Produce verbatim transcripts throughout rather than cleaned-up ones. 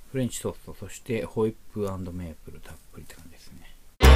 フレンチトースト、そしてホイップ&メープルたっぷりって感じですね。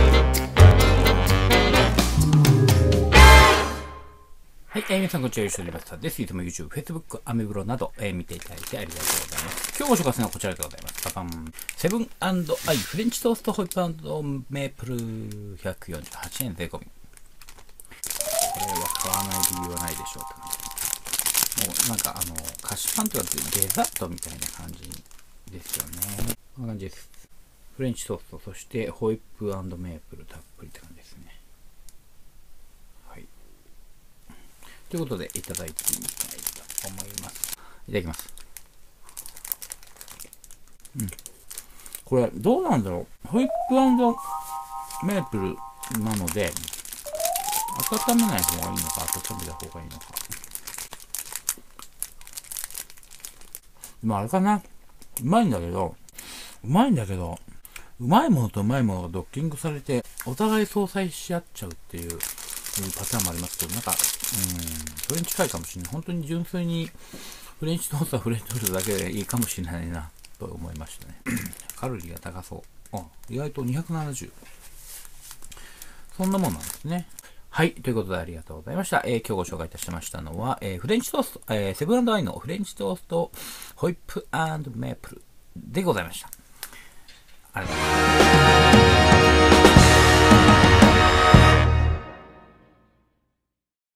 はい、えー、皆さんこんにちは、よろしくお願いします。です。いつも YouTube、Facebook、アメブロなど、えー、見ていただいてありがとうございます。今日ご紹介するのはこちらでございます。パパン。セブン&アイフレンチトーストホイップ&メープルひゃくよんじゅうはちえん税込み。これは買わない理由はないでしょうって感じ。もうなんかあの、菓子パンとかデザートみたいな感じですよね。こんな感じです。フレンチトースト、そしてホイップ&メープルたっぷりって感じですね。はい。ということで、いただいてみたいと思います。いただきます。うん。これ、どうなんだろう。ホイップ&メープルなので、温めない方がいいのか、温めた方がいいのか。まあ、あれかな。うまいんだけど、うまいんだけど、うまいものとうまいものがドッキングされて、お互い相殺し合っちゃうっていうパターンもありますけど、なんか、うん、それに近いかもしれない。本当に純粋にフレンチトーストはフレンチトーストだけでいいかもしれないな、と思いましたね。カロリーが高そう。あ、意外とにひゃくななじゅう。そんなもんなんですね。はい。ということでありがとうございました。えー、今日ご紹介いたしましたのは、えー、フレンチトースト、えー、セブン&アイのフレンチトースト、ホイップ&メープルでございました。ありがとうございます。